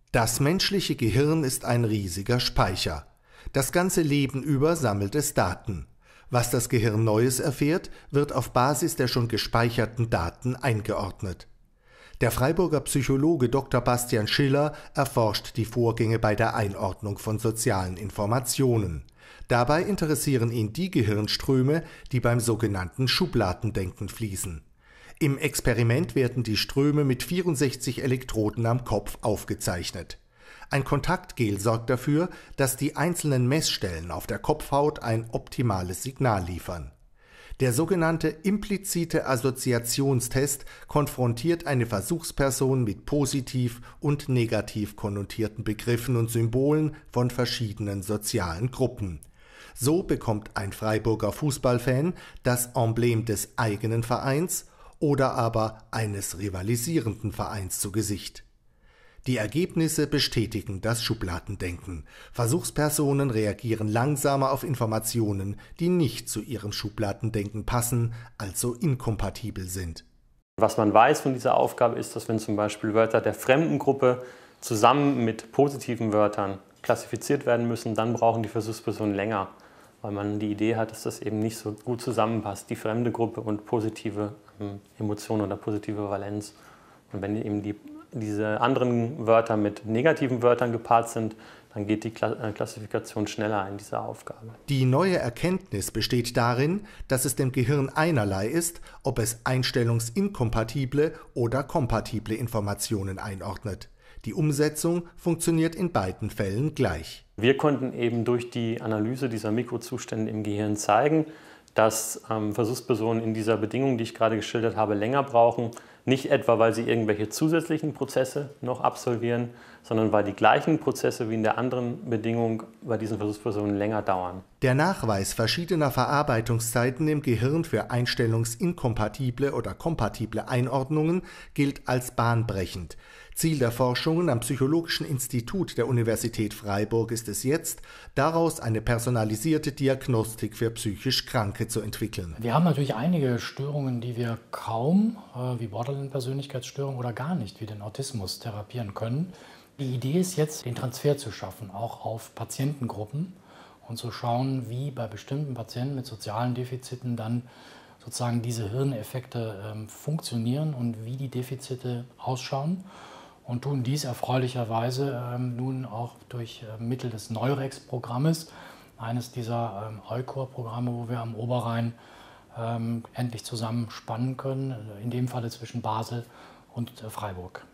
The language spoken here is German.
Das menschliche Gehirn ist ein riesiger Speicher. Das ganze Leben über sammelt es Daten. Was das Gehirn Neues erfährt, wird auf Basis der schon gespeicherten Daten eingeordnet. Der Freiburger Psychologe Dr. Bastian Schiller erforscht die Vorgänge bei der Einordnung von sozialen Informationen. Dabei interessieren ihn die Gehirnströme, die beim sogenannten Schubladendenken fließen. Im Experiment werden die Ströme mit 64 Elektroden am Kopf aufgezeichnet. Ein Kontaktgel sorgt dafür, dass die einzelnen Messstellen auf der Kopfhaut ein optimales Signal liefern. Der sogenannte implizite Assoziationstest konfrontiert eine Versuchsperson mit positiv und negativ konnotierten Begriffen und Symbolen von verschiedenen sozialen Gruppen. So bekommt ein Freiburger Fußballfan das Emblem des eigenen Vereins oder aber eines rivalisierenden Vereins zu Gesicht. Die Ergebnisse bestätigen das Schubladendenken. Versuchspersonen reagieren langsamer auf Informationen, die nicht zu ihrem Schubladendenken passen, also inkompatibel sind. Was man weiß von dieser Aufgabe ist, dass wenn zum Beispiel Wörter der Fremdengruppe zusammen mit positiven Wörtern klassifiziert werden müssen, dann brauchen die Versuchspersonen länger, weil man die Idee hat, dass das eben nicht so gut zusammenpasst, die fremde Gruppe und positive Emotionen oder positive Valenz. Und wenn eben diese anderen Wörter mit negativen Wörtern gepaart sind, dann geht die Klassifikation schneller in dieser Aufgabe. Die neue Erkenntnis besteht darin, dass es dem Gehirn einerlei ist, ob es einstellungsinkompatible oder kompatible Informationen einordnet. Die Umsetzung funktioniert in beiden Fällen gleich. Wir konnten eben durch die Analyse dieser Mikrozustände im Gehirn zeigen, dass Versuchspersonen in dieser Bedingung, die ich gerade geschildert habe, länger brauchen. Nicht etwa, weil sie irgendwelche zusätzlichen Prozesse noch absolvieren, sondern weil die gleichen Prozesse wie in der anderen Bedingung bei diesen Versuchspersonen länger dauern. Der Nachweis verschiedener Verarbeitungszeiten im Gehirn für einstellungsinkompatible oder kompatible Einordnungen gilt als bahnbrechend. Ziel der Forschungen am Psychologischen Institut der Universität Freiburg ist es jetzt, daraus eine personalisierte Diagnostik für psychisch Kranke zu entwickeln. Wir haben natürlich einige Störungen, die wir kaum, wie Borderline-Persönlichkeitsstörung oder gar nicht, wie den Autismus, therapieren können. Die Idee ist jetzt, den Transfer zu schaffen, auch auf Patientengruppen und zu schauen, wie bei bestimmten Patienten mit sozialen Defiziten dann sozusagen diese Hirneffekte funktionieren und wie die Defizite ausschauen. Und tun dies erfreulicherweise nun auch durch Mittel des Neurex-Programmes, eines dieser Eucor-Programme, wo wir am Oberrhein endlich zusammenspannen können, in dem Falle zwischen Basel und Freiburg.